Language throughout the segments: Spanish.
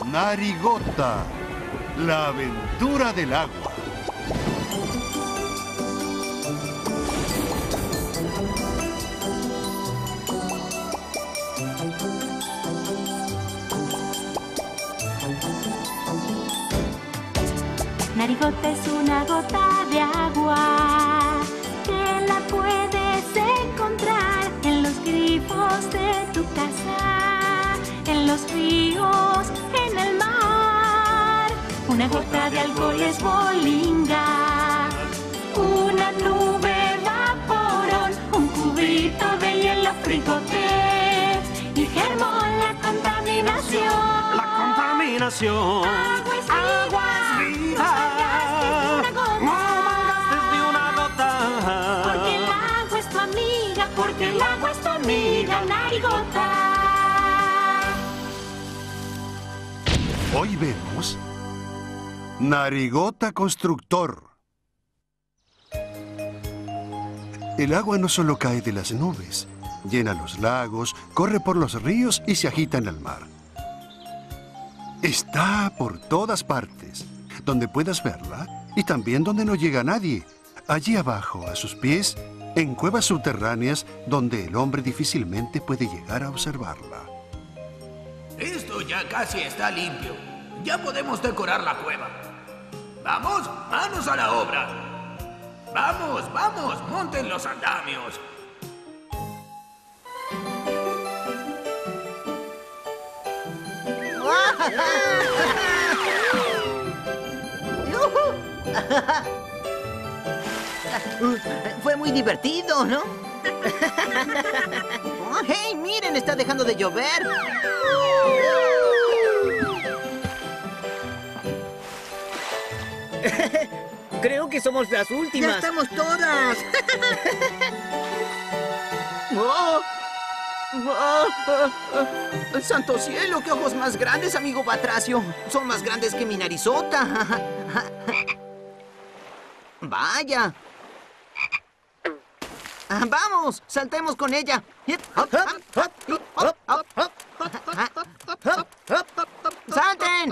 Narigota, la aventura del agua. Narigota es una gota de agua que la puedes encontrar en los grifos de tu casa, en los ríos, en el mar. Una gota de alcohol es bolinga, una nube vaporón, un cubito de hielo frigoté y germó la contaminación. La contaminación. Agua es vida. Porque el agua es tu amiga, porque el agua es tu amiga, Narigota. Hoy vemos Narigota Constructor. El agua no solo cae de las nubes, llena los lagos, corre por los ríos y se agita en el mar. Está por todas partes, donde puedas verla y también donde no llega nadie. Allí abajo, a sus pies, en cuevas subterráneas donde el hombre difícilmente puede llegar a observarla. Esto ya casi está limpio. Ya podemos decorar la cueva. ¡Vamos! ¡Manos a la obra! ¡Vamos, vamos! ¡Monten los andamios! Fue muy divertido, ¿no? Oh, ¡hey! ¡Miren! Está dejando de llover. Creo que somos las últimas. ¡Ya estamos todas! ¡Oh! ¡Oh! ¡Santo cielo! ¡Qué ojos más grandes, amigo Batracio! Son más grandes que mi narizota. ¡Vaya! ¡Vamos! ¡Saltemos con ella! ¡Salten!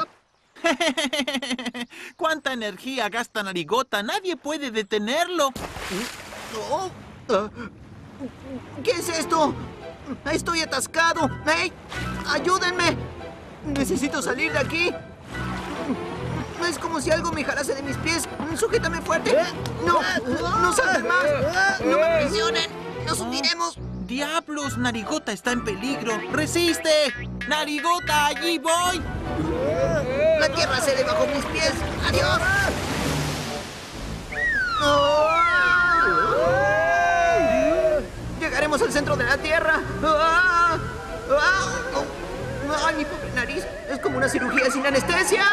¿Cuánta energía gasta Narigota? Nadie puede detenerlo. Oh, ¿qué es esto? Estoy atascado. ¡Hey! ¡Ayúdenme! Necesito salir de aquí. Es como si algo me jalase de mis pies. ¡Sujétame fuerte! ¡No! ¡No salten más! ¡No me presionen! ¡Nos hundiremos! ¡Diablos! Narigota está en peligro. ¡Resiste! ¡Narigota, allí voy! ¡La tierra cede bajo mis pies! ¡Adiós! ¡Llegaremos al centro de la tierra! ¡Ay, mi pobre nariz! ¡Es como una cirugía sin anestesia!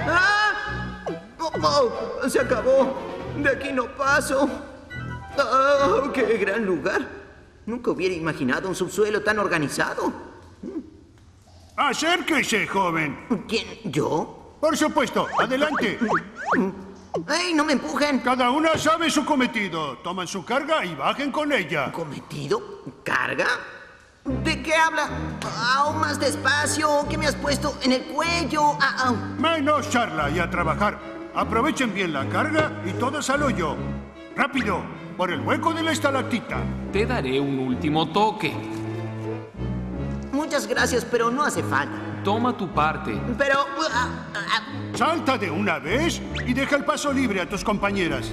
¡Se acabó! ¡De aquí no paso! ¡Oh, qué gran lugar! Nunca hubiera imaginado un subsuelo tan organizado. Acérquese, joven. ¿Quién? ¿Yo? Por supuesto, adelante. ¡Ey, no me empujen! Cada una sabe su cometido. Toman su carga y bajen con ella. ¿Cometido? ¿Carga? ¿De qué habla? ¡Aún más despacio! ¿Qué me has puesto en el cuello? Menos charla y a trabajar. Aprovechen bien la carga y todas al hoyo. ¡Rápido! Por el hueco de la estalactita. Te daré un último toque. Muchas gracias, pero no hace falta. Toma tu parte. Pero... Salta de una vez y deja el paso libre a tus compañeras.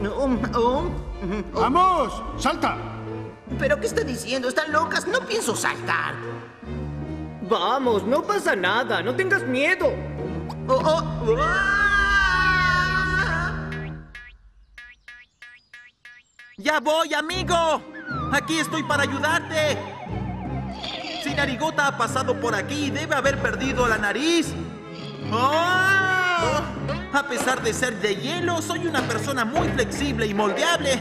¡Vamos! ¡Salta! ¿Pero qué está diciendo? ¿Están locas? No pienso saltar. Vamos, no pasa nada. No tengas miedo. ¡Ya voy, amigo! ¡Aquí estoy para ayudarte! Si Narigota ha pasado por aquí, debe haber perdido la nariz. ¡Oh! A pesar de ser de hielo, soy una persona muy flexible y moldeable.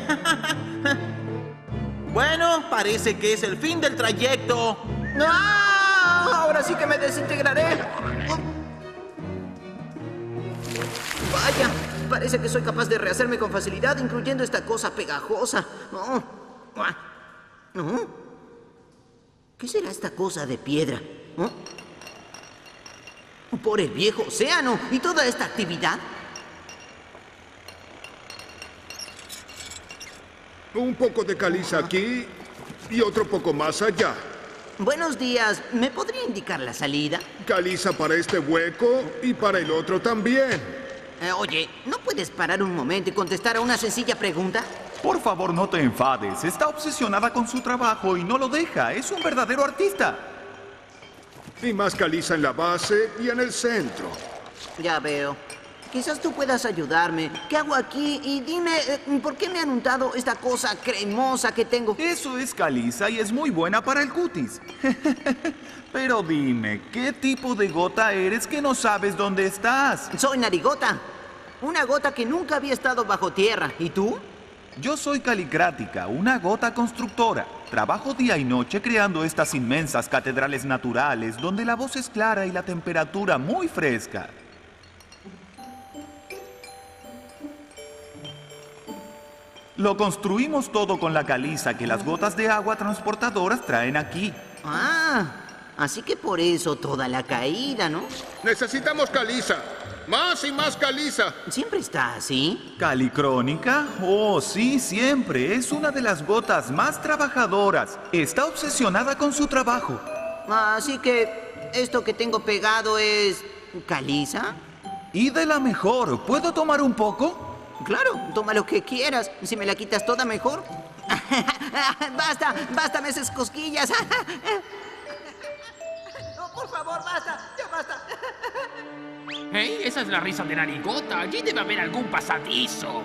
Bueno, parece que es el fin del trayecto. Ahora sí que me desintegraré. Vaya, parece que soy capaz de rehacerme con facilidad, incluyendo esta cosa pegajosa. ¿Qué será esta cosa de piedra? ¿Por el viejo océano y toda esta actividad? Un poco de caliza aquí y otro poco más allá. Buenos días. ¿Me podría indicar la salida? Caliza para este hueco y para el otro también. Oye, ¿no puedes parar un momento y contestar a una sencilla pregunta? Por favor, no te enfades. Está obsesionada con su trabajo y no lo deja. Es un verdadero artista. Y más caliza en la base y en el centro. Ya veo. Quizás tú puedas ayudarme. ¿Qué hago aquí? Y dime, ¿por qué me han untado esta cosa cremosa que tengo? Eso es caliza y es muy buena para el cutis. Pero dime, ¿qué tipo de gota eres que no sabes dónde estás? Soy Narigota. Una gota que nunca había estado bajo tierra. ¿Y tú? Yo soy Calicrática, una gota constructora. Trabajo día y noche creando estas inmensas catedrales naturales donde la voz es clara y la temperatura muy fresca. Lo construimos todo con la caliza que las gotas de agua transportadoras traen aquí. Ah, así que por eso toda la caída, ¿no? Necesitamos caliza. Más y más caliza. ¿Siempre está así? ¿Calicrónica? Oh, sí, siempre. Es una de las gotas más trabajadoras. Está obsesionada con su trabajo. Así que esto que tengo pegado es... ¿caliza? Y de la mejor. ¿Puedo tomar un poco? Claro, toma lo que quieras. Si me la quitas toda, mejor. ¡Basta! ¡Me haces cosquillas! No, por favor, basta. ¡Ya basta! ¡Hey! Esa es la risa de Narigota. Allí debe haber algún pasadizo.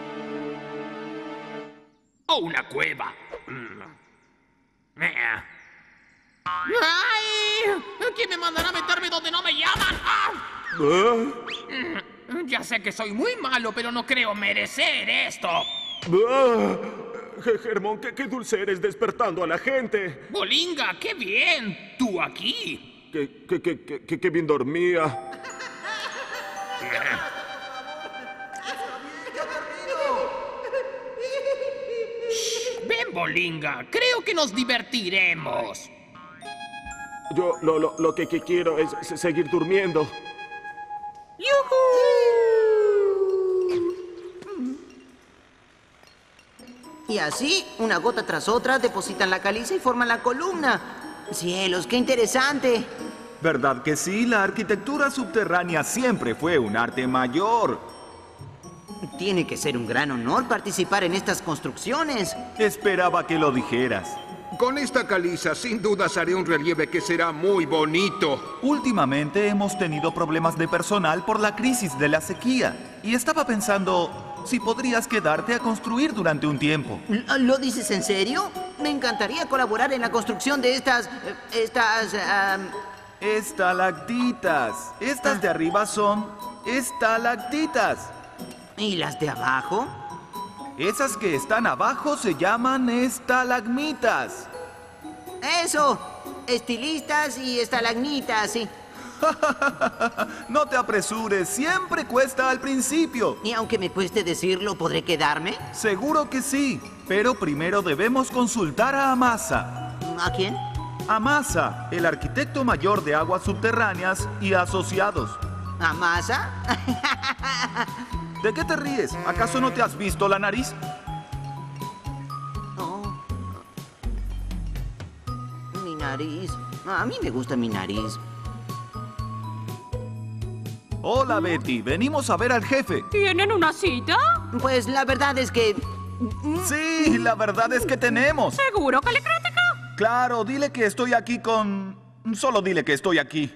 O una cueva. ¡Ay! ¿Quién me mandará a meterme donde no me llaman? Ya sé que soy muy malo, pero no creo merecer esto. Germón, qué dulce eres despertando a la gente. Bolinga, qué bien. ¿Tú aquí? Qué bien dormía. Ven, Bolinga, creo que nos divertiremos. Yo lo que quiero es seguir durmiendo. ¡Yujú! Y así, una gota tras otra, depositan la caliza y forman la columna. ¡Cielos, qué interesante! ¿Verdad que sí? La arquitectura subterránea siempre fue un arte mayor. Tiene que ser un gran honor participar en estas construcciones. Esperaba que lo dijeras. Con esta caliza, sin dudas haré un relieve que será muy bonito. Últimamente hemos tenido problemas de personal por la crisis de la sequía. Y estaba pensando si podrías quedarte a construir durante un tiempo. ¿Lo dices en serio? Me encantaría colaborar en la construcción de estas... Estalactitas. Estas de arriba son estalactitas. ¿Y las de abajo? Esas que están abajo se llaman estalagmitas. ¡Eso! Estilistas y estalagmitas, sí. No te apresures, siempre cuesta al principio. Y aunque me cueste decirlo, ¿podré quedarme? Seguro que sí, pero primero debemos consultar a Amasa. ¿A quién? Amasa, el arquitecto mayor de aguas subterráneas y asociados. ¿Amasa? ¿De qué te ríes? ¿Acaso no te has visto la nariz? Oh. Mi nariz. A mí me gusta mi nariz. Hola, Betty. Venimos a ver al jefe. ¿Tienen una cita? Pues la verdad es que... Sí, la verdad es que tenemos. ¿Seguro, Calicrática? Claro, dile que estoy aquí con... Solo dile que estoy aquí.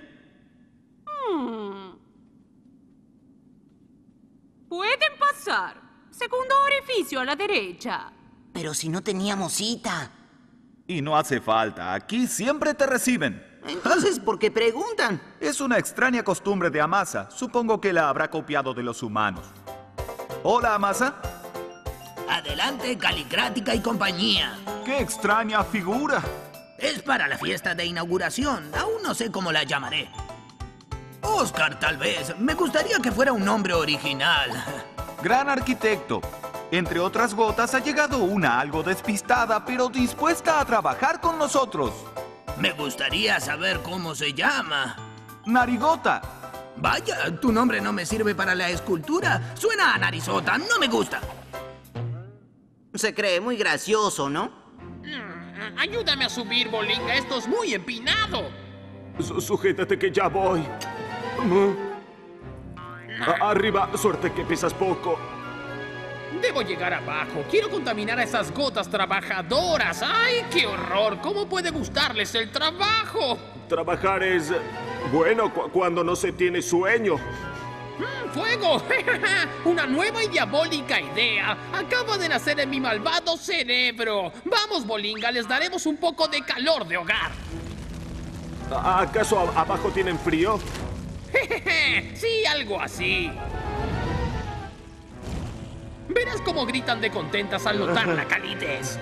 Pueden pasar. Segundo orificio a la derecha. Pero si no teníamos cita. Y no hace falta. Aquí siempre te reciben. Entonces, ¿por qué preguntan? Es una extraña costumbre de Amasa. Supongo que la habrá copiado de los humanos. Hola, Amasa. Adelante, Calicrática y compañía. ¡Qué extraña figura! Es para la fiesta de inauguración. Aún no sé cómo la llamaré. Oscar, tal vez. Me gustaría que fuera un nombre original. Gran arquitecto. Entre otras gotas ha llegado una algo despistada, pero dispuesta a trabajar con nosotros. Me gustaría saber cómo se llama. Narigota. Vaya, tu nombre no me sirve para la escultura. Suena a narizota, no me gusta. Se cree muy gracioso, ¿no? Ayúdame a subir, Bolinga. Esto es muy empinado. Sujétate que ya voy. Arriba, suerte que pesas poco. Debo llegar abajo. Quiero contaminar a esas gotas trabajadoras. ¡Ay, qué horror! ¿Cómo puede gustarles el trabajo? Trabajar es bueno cuando no se tiene sueño. ¡Fuego! Una nueva y diabólica idea. Acaba de nacer en mi malvado cerebro. Vamos, Bolinga, les daremos un poco de calor de hogar. ¿Acaso abajo tienen frío? Sí, algo así. Verás cómo gritan de contentas al notar la calidez.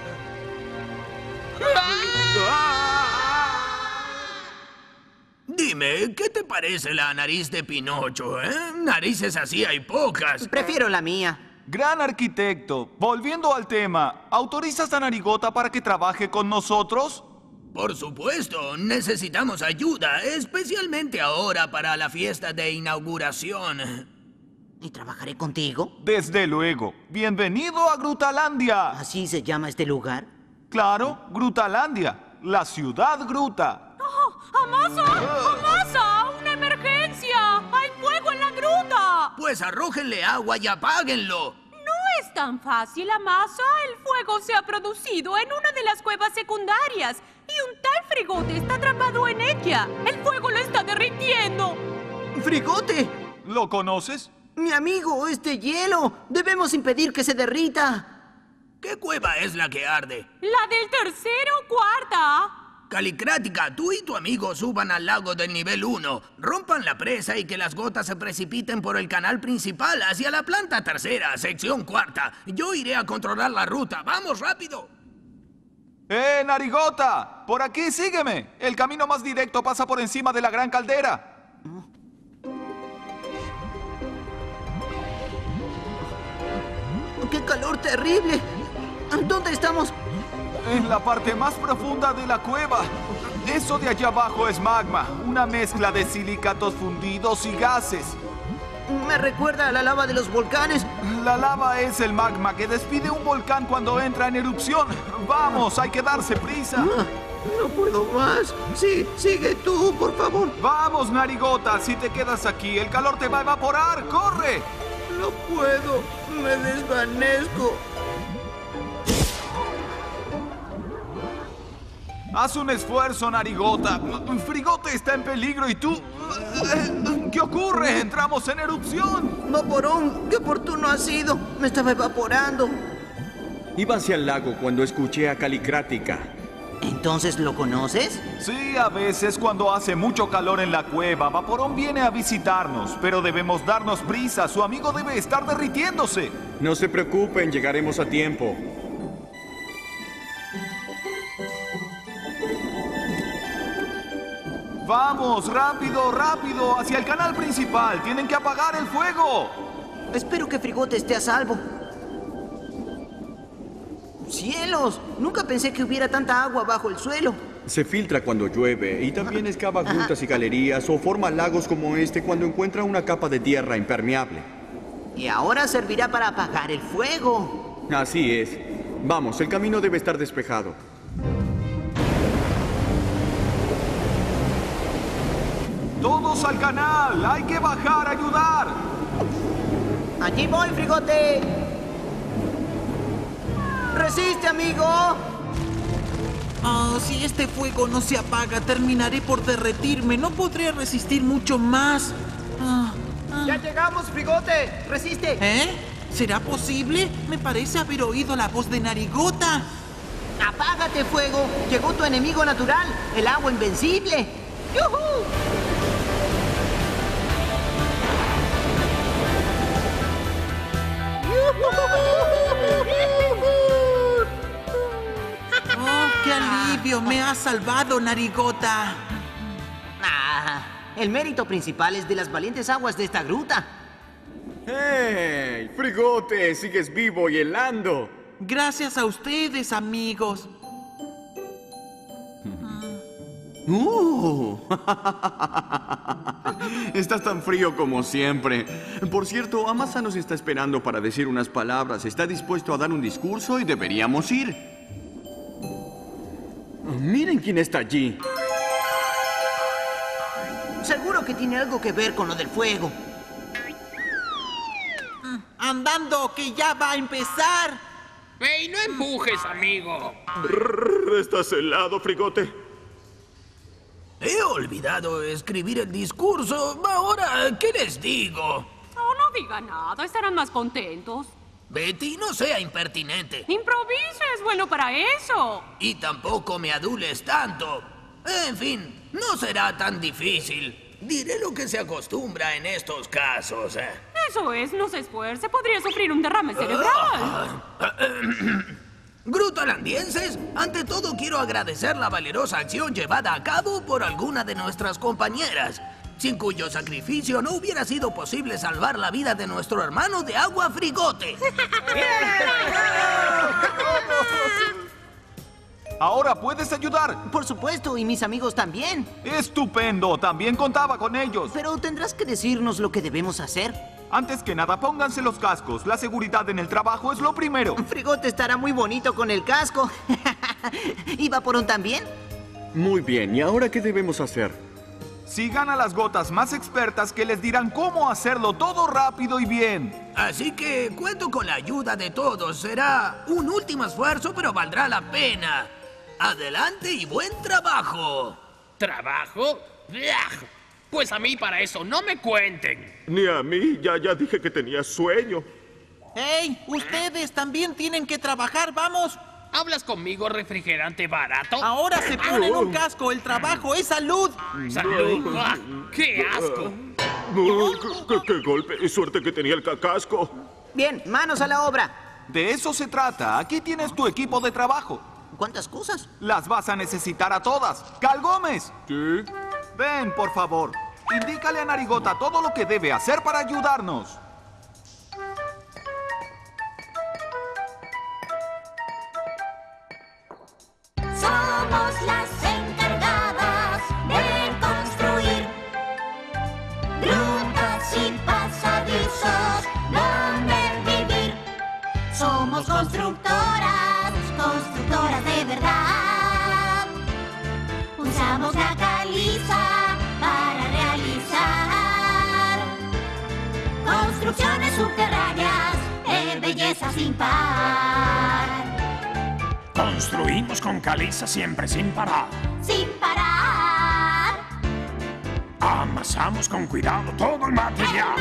Dime, ¿qué te parece la nariz de Pinocho, Narices así hay pocas. Prefiero la mía. Gran arquitecto, volviendo al tema, ¿autorizas a Narigota para que trabaje con nosotros? Por supuesto, necesitamos ayuda, especialmente ahora para la fiesta de inauguración. ¿Y trabajaré contigo? Desde luego. Bienvenido a Grutalandia. ¿Así se llama este lugar? Claro, Grutalandia, la ciudad gruta. ¡Oh! ¡Amasa! ¡Amasa! ¡Una emergencia! ¡Hay fuego en la gruta! Pues arrójenle agua y apáguenlo. No es tan fácil, Amasa. El fuego se ha producido en una de las cuevas secundarias y un tal Frigote está atrapado en ella. El fuego lo está derritiendo. ¡Frigote! ¿Lo conoces? Mi amigo, hielo. Debemos impedir que se derrita. ¿Qué cueva es la que arde? La del tercero o cuarta. Calicrática, tú y tu amigo suban al lago del nivel 1. Rompan la presa y que las gotas se precipiten por el canal principal hacia la planta tercera, sección cuarta. Yo iré a controlar la ruta. ¡Vamos, rápido! Narigota! Por aquí, sígueme. El camino más directo pasa por encima de la gran caldera. ¡Qué calor terrible! ¿Dónde estamos? En la parte más profunda de la cueva. Eso de allá abajo es magma, una mezcla de silicatos fundidos y gases. Me recuerda a la lava de los volcanes. La lava es el magma que despide un volcán cuando entra en erupción. Vamos, hay que darse prisa. No puedo más. Sí, sigue tú, por favor. Vamos, Narigota, si te quedas aquí, el calor te va a evaporar. ¡Corre! No puedo, me desvanezco. Haz un esfuerzo, Narigota. Frigote está en peligro y tú... ¿Qué ocurre? Entramos en erupción. Vaporón, qué oportuno ha sido. Me estaba evaporando. Iba hacia el lago cuando escuché a Calicrática. ¿Entonces lo conoces? Sí, a veces cuando hace mucho calor en la cueva, Vaporón viene a visitarnos, pero debemos darnos prisa. Su amigo debe estar derritiéndose. No se preocupen, llegaremos a tiempo. ¡Vamos! ¡Rápido, rápido! ¡Hacia el canal principal! ¡Tienen que apagar el fuego! Espero que Frigote esté a salvo. ¡Cielos! Nunca pensé que hubiera tanta agua bajo el suelo. Se filtra cuando llueve y también excava grutas y galerías o forma lagos como este cuando encuentra una capa de tierra impermeable. Y ahora servirá para apagar el fuego. Así es. Vamos, el camino debe estar despejado. ¡Todos al canal! ¡Hay que bajar a ayudar! ¡Allí voy, Frigote! ¡Resiste, amigo! Oh, si este fuego no se apaga, terminaré por derretirme. No podré resistir mucho más. ¡Ya llegamos, Frigote! ¡Resiste! ¿Eh? ¿Será posible? Me parece haber oído la voz de Narigota. ¡Apágate, fuego! Llegó tu enemigo natural, el agua invencible. ¡Yujú! ¡Oh, qué alivio! ¡Me has salvado, Narigota! El mérito principal es de las valientes aguas de esta gruta. ¡Hey! ¡Frigote! ¡Sigues vivo y helando! Gracias a ustedes, amigos. Estás tan frío como siempre. Por cierto, Amasa nos está esperando para decir unas palabras. Está dispuesto a dar un discurso y deberíamos ir. Miren quién está allí. Seguro que tiene algo que ver con lo del fuego. ¡Andando, que ya va a empezar! ¡Ey, no empujes, amigo! ¿Estás helado, Frigote? He olvidado escribir el discurso. Ahora, ¿qué les digo? Oh, no diga nada, estarán más contentos. Betty, no sea impertinente. Improvise, es bueno para eso. Y tampoco me adules tanto. En fin, no será tan difícil. Diré lo que se acostumbra en estos casos. Eso es, no se esfuerce, podría sufrir un derrame cerebral. Grutalandienses, ante todo quiero agradecer la valerosa acción llevada a cabo por alguna de nuestras compañeras, sin cuyo sacrificio no hubiera sido posible salvar la vida de nuestro hermano de agua Frigote. Ahora puedes ayudar. Por supuesto, y mis amigos también. Estupendo, también contaba con ellos. Pero tendrás que decirnos lo que debemos hacer. Antes que nada, pónganse los cascos. La seguridad en el trabajo es lo primero. Frigote estará muy bonito con el casco. ¿Y Vaporón también? Muy bien, ¿y ahora qué debemos hacer? Sigan a las gotas más expertas que les dirán cómo hacerlo todo rápido y bien. Así que cuento con la ayuda de todos. Será un último esfuerzo, pero valdrá la pena. Adelante y buen trabajo. ¿Trabajo? ¡Viaj! Pues a mí para eso no me cuenten. Ni a mí, ya dije que tenía sueño. ¡Ey! Ustedes también tienen que trabajar, vamos. ¿Hablas conmigo, refrigerante barato? Ahora se ponen un casco, el trabajo es salud. ¡Salud! ¡Ah, ¡qué asco! ¡Qué golpe! Suerte que tenía el casco. Bien, manos a la obra. De eso se trata. Aquí tienes tu equipo de trabajo. ¿Cuántas cosas? Las vas a necesitar a todas. ¡Cal Gómez! ¿Qué? Ven, por favor. Indícale a Narigota todo lo que debe hacer para ayudarnos. Somos las encargadas de construir grutas y pasadizos donde vivir. Somos constructoras, constructoras de verdad. Usamos la caliza para realizar construcciones subterráneas de belleza sin par. Construimos con caliza siempre sin parar. Sin parar. Amasamos con cuidado todo el material.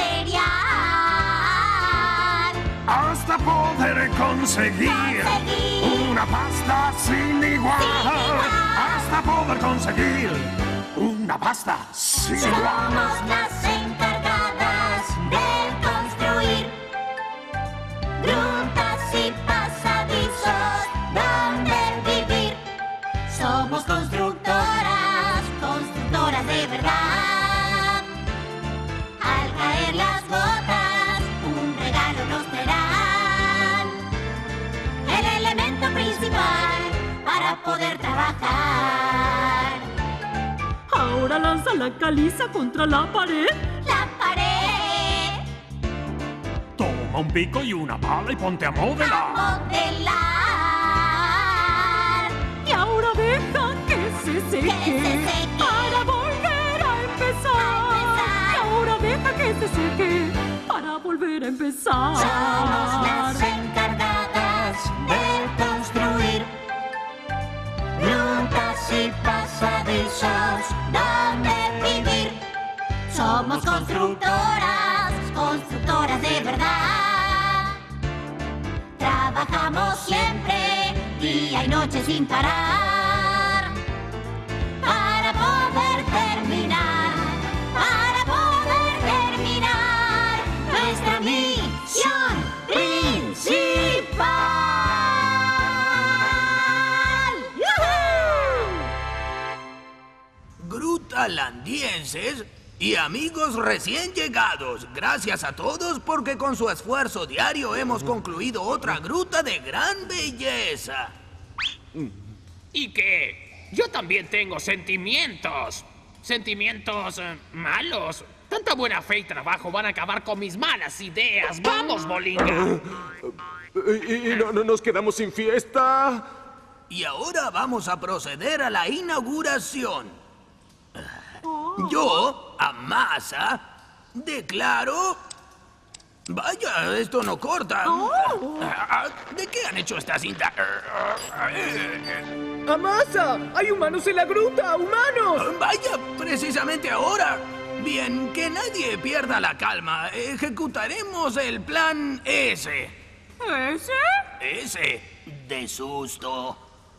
Hasta poder conseguir una pasta sin igual. Hasta poder conseguir una pasta sin igual. Somos las encargadas de construir grutas y pasadizos donde vivir. Somos constructoras, constructoras de verdad. Al caer las gotas, un regalo nos traerán. El elemento principal para poder trabajar. Ahora lanza la caliza contra la pared. La pared. Toma un pico y una pala y ponte a modelar. A modelar. Y ahora deja que se seque, para volver a empezar. Y ahora deja que se seque para volver a empezar. Somos las encargadas de construir grutas y pasadizos donde vivir. Somos constructoras, constructoras de verdad. Trabajamos siempre, día y noche sin parar, para poder terminar, nuestra misión principal. Grutalandienses y amigos recién llegados, gracias a todos porque con su esfuerzo diario hemos concluido otra gruta de gran belleza. ¿Y qué? Yo también tengo sentimientos. Sentimientos malos. Tanta buena fe y trabajo van a acabar con mis malas ideas. ¡Vamos, Bolinga! ¿Y no nos quedamos sin fiesta? Y ahora vamos a proceder a la inauguración. Yo, Amasa, declaro... Vaya, esto no corta. ¿De qué han hecho esta cinta? ¡Amasa! ¡Hay humanos en la gruta! ¡Humanos! Vaya, precisamente ahora. Bien, que nadie pierda la calma. Ejecutaremos el plan S. ¿Ese? S de susto.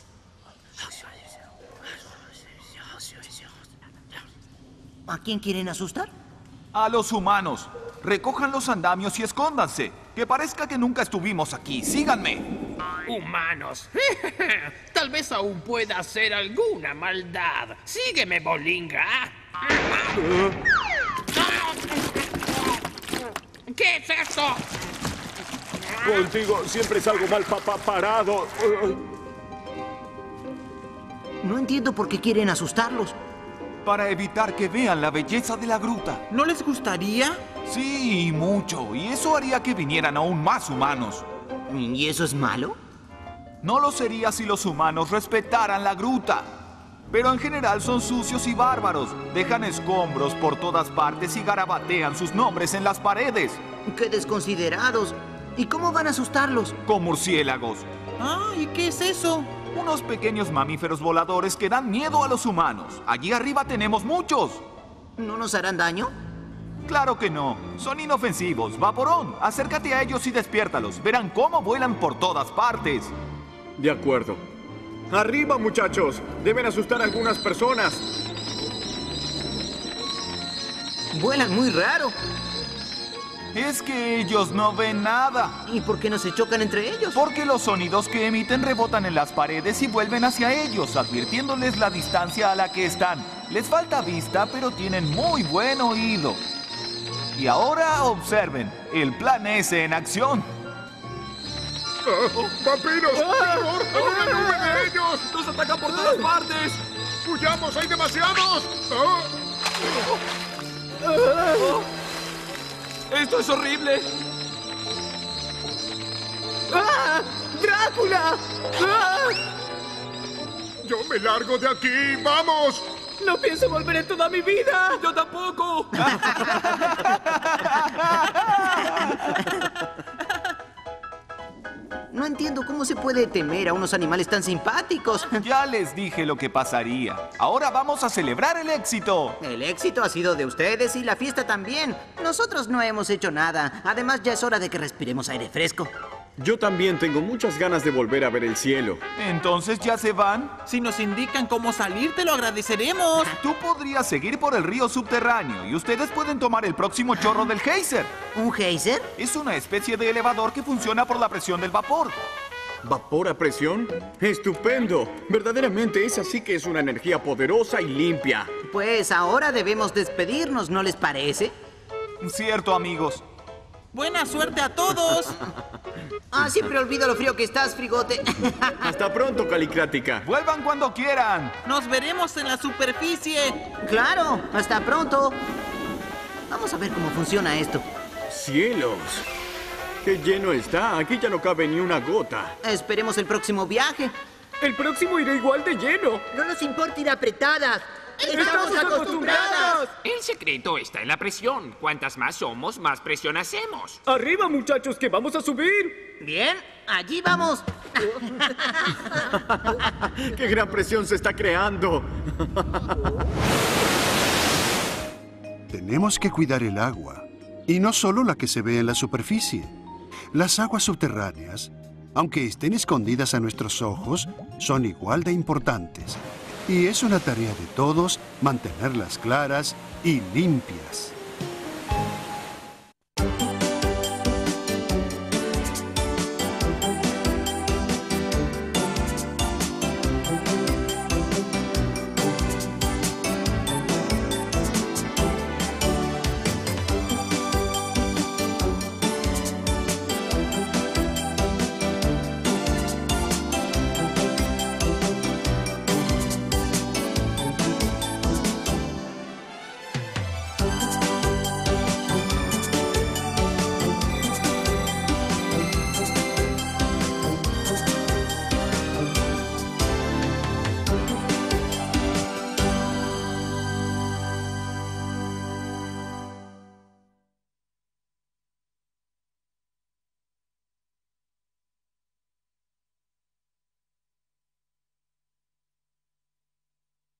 ¿A quién quieren asustar? A los humanos. Recojan los andamios y escóndanse. Que parezca que nunca estuvimos aquí. Síganme. Humanos. Tal vez aún pueda hacer alguna maldad. Sígueme, Bolinga. ¿Qué es esto? Contigo siempre salgo mal parado. No entiendo por qué quieren asustarlos. Para evitar que vean la belleza de la gruta. ¿No les gustaría? Sí, mucho. Y eso haría que vinieran aún más humanos. ¿Y eso es malo? No lo sería si los humanos respetaran la gruta. Pero en general son sucios y bárbaros. Dejan escombros por todas partes y garabatean sus nombres en las paredes. ¡Qué desconsiderados! ¿Y cómo van a asustarlos? Con murciélagos. Ah, ¿y qué es eso? Unos pequeños mamíferos voladores que dan miedo a los humanos. Allí arriba tenemos muchos. ¿No nos harán daño? Claro que no. Son inofensivos. Vaporón, acércate a ellos y despiértalos. Verán cómo vuelan por todas partes. De acuerdo. ¡Arriba, muchachos! Deben asustar a algunas personas. Vuelan muy raro. Es que ellos no ven nada. ¿Y por qué no se chocan entre ellos? Porque los sonidos que emiten rebotan en las paredes y vuelven hacia ellos, advirtiéndoles la distancia a la que están. Les falta vista, pero tienen muy buen oído. Y ahora observen, el plan S en acción. ¡Vampiros! ¡Peor! ¡Hay una nube de ellos! ¡Nos atacan por todas partes! ¡Huyamos! ¡Hay demasiados! ¡Esto es horrible! ¡Ah! ¡Drácula! ¡Ah! ¡Yo me largo de aquí! ¡Vamos! ¡No pienso volver en toda mi vida! ¡Yo tampoco! No entiendo cómo se puede temer a unos animales tan simpáticos. Ya les dije lo que pasaría. Ahora vamos a celebrar el éxito. El éxito ha sido de ustedes y la fiesta también. Nosotros no hemos hecho nada. Además, ya es hora de que respiremos aire fresco. Yo también tengo muchas ganas de volver a ver el cielo. ¿Entonces ya se van? Si nos indican cómo salir, te lo agradeceremos. Tú podrías seguir por el río subterráneo y ustedes pueden tomar el próximo chorro del geyser. ¿Un geyser? Es una especie de elevador que funciona por la presión del vapor. ¿Vapor a presión? ¡Estupendo! Verdaderamente esa sí que es una energía poderosa y limpia. Pues ahora debemos despedirnos, ¿no les parece? Cierto, amigos. ¡Buena suerte a todos! Ah, siempre olvido lo frío que estás, Frigote. Hasta pronto, Calicrática. Vuelvan cuando quieran. Nos veremos en la superficie. Claro, hasta pronto. Vamos a ver cómo funciona esto. ¡Cielos! ¡Qué lleno está! Aquí ya no cabe ni una gota. Esperemos el próximo viaje. El próximo irá igual de lleno. No nos importa ir apretadas. ¡Estamos acostumbradas! El secreto está en la presión. Cuantas más somos, más presión hacemos. ¡Arriba, muchachos, que vamos a subir! Bien, allí vamos. ¡Qué gran presión se está creando! Tenemos que cuidar el agua. Y no solo la que se ve en la superficie. Las aguas subterráneas, aunque estén escondidas a nuestros ojos, son igual de importantes. Y es una tarea de todos mantenerlas claras y limpias.